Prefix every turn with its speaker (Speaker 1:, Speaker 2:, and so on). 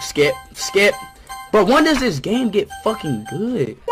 Speaker 1: Skip. Skip. But when does this game get fucking good?